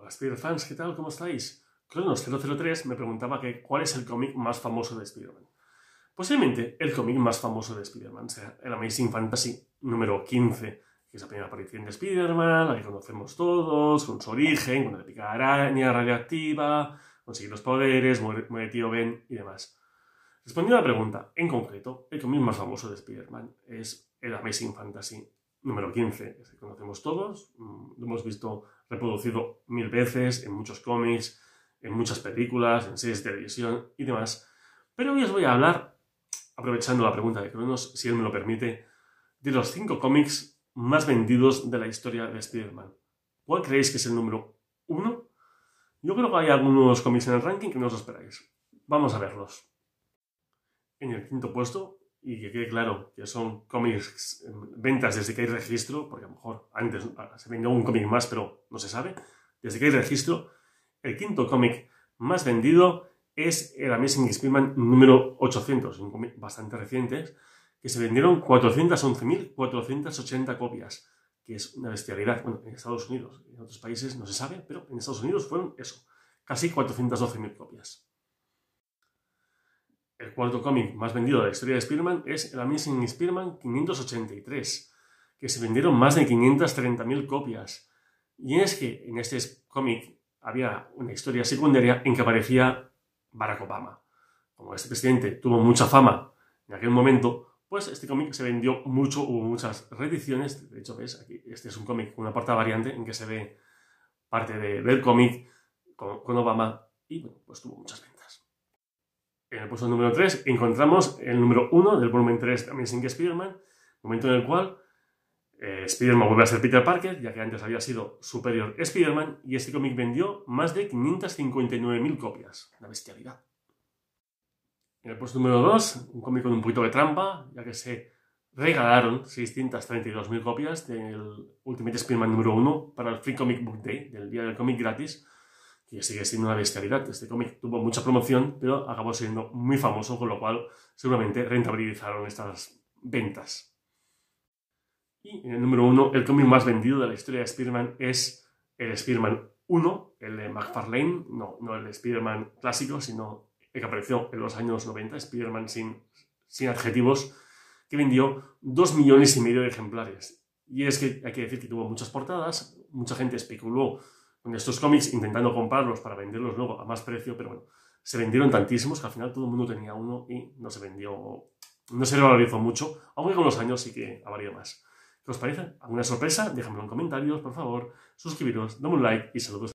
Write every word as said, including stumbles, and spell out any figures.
Hola Spider-Fans, ¿qué tal? ¿Cómo estáis? Cronos cero cero tres me preguntaba que cuál es el cómic más famoso de Spider-Man. Posiblemente el cómic más famoso de Spider-Man sea el Amazing Fantasy número quince, que es la primera aparición de Spider-Man, la que conocemos todos, con su origen, con la típica araña radioactiva, consigue los poderes, muere, muere tío Ben y demás. Respondiendo a la pregunta, en concreto, el cómic más famoso de Spider-Man es el Amazing Fantasy número quince, que conocemos todos, lo hemos visto reproducido mil veces en muchos cómics, en muchas películas, en series de televisión y demás. Pero hoy os voy a hablar, aprovechando la pregunta de Cronos, si él me lo permite, de los cinco cómics más vendidos de la historia de Spider-Man. ¿Cuál creéis que es el número uno? Yo creo que hay algunos cómics en el ranking que no os esperáis. Vamos a verlos. En el quinto puesto, y que quede claro que son cómics, ventas desde que hay registro, porque a lo mejor antes se vendió un cómic más, pero no se sabe, desde que hay registro, el quinto cómic más vendido es el Amazing Spider-Man número ochocientos, un cómic bastante reciente, que se vendieron cuatrocientas once mil cuatrocientas ochenta copias, que es una bestialidad. Bueno, en Estados Unidos, en otros países no se sabe, pero en Estados Unidos fueron eso, casi cuatrocientas doce mil copias. El cuarto cómic más vendido de la historia de Spider-Man es el Amazing Spider-Man quinientos ochenta y tres, que se vendieron más de quinientas treinta mil copias. Y es que en este cómic había una historia secundaria en que aparecía Barack Obama. Como este presidente tuvo mucha fama en aquel momento, pues este cómic se vendió mucho, hubo muchas reediciones. De hecho, ves, aquí este es un cómic con una portada variante en que se ve parte de, del cómic con, con Obama y bueno, pues tuvo muchas ventas. En el puesto número tres encontramos el número uno del volumen tres de Amazing Spider-Man, momento en el cual eh, Spider-Man vuelve a ser Peter Parker, ya que antes había sido Superior Spider-Man, y este cómic vendió más de quinientas cincuenta y nueve mil copias. Una bestialidad. En el puesto número dos, un cómic con un poquito de trampa, ya que se regalaron seiscientas treinta y dos mil copias del Ultimate Spider-Man número uno para el Free Comic Book Day, del día del cómic gratis, que sigue siendo una bestialidad. Este cómic tuvo mucha promoción, pero acabó siendo muy famoso, con lo cual seguramente rentabilizaron estas ventas. Y en el número uno, el cómic más vendido de la historia de Spider-Man es el Spider-Man uno, el de McFarlane, no, no el Spider-Man clásico, sino el que apareció en los años noventa, Spider-Man sin, sin adjetivos, que vendió dos millones y medio de ejemplares. Y es que hay que decir que tuvo muchas portadas, mucha gente especuló con estos cómics intentando comprarlos para venderlos luego a más precio, pero bueno, se vendieron tantísimos que al final todo el mundo tenía uno y no se vendió, no se revalorizó mucho, aunque con los años sí que ha valido más. ¿Qué os parece? ¿Alguna sorpresa? Déjamelo en comentarios, por favor, suscribiros, dame un like y saludos.